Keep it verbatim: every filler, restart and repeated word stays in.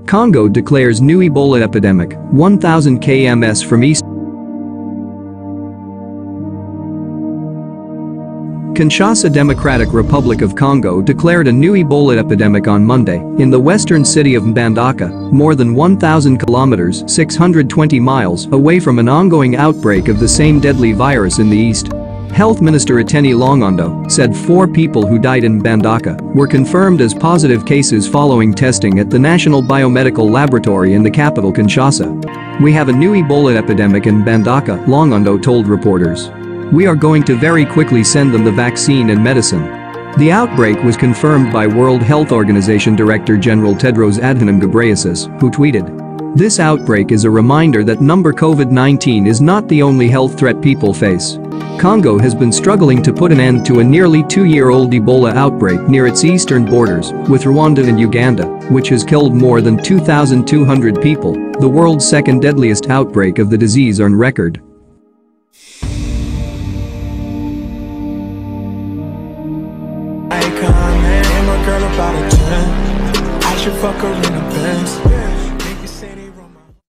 Congo declares new Ebola epidemic, one thousand kilometers from east. Kinshasa, Democratic Republic of Congo declared a new Ebola epidemic on Monday in the western city of Mbandaka, more than one thousand kilometers (six hundred twenty miles) away from an ongoing outbreak of the same deadly virus in the east. Health Minister Eteni Longondo said four people who died in Mbandaka were confirmed as positive cases following testing at the National Biomedical Laboratory in the capital Kinshasa. "We have a new Ebola epidemic in Mbandaka," Longondo told reporters. "We are going to very quickly send them the vaccine and medicine." The outbreak was confirmed by World Health Organization Director General Tedros Adhanom Ghebreyesus, who tweeted, "This outbreak is a reminder that number COVID nineteen is not the only health threat people face." Congo has been struggling to put an end to a nearly two-year-old Ebola outbreak near its eastern borders with Rwanda and Uganda, which has killed more than two thousand two hundred people, the world's second deadliest outbreak of the disease on record. I can't name a girl about a ten. I should fuck her in a Benz.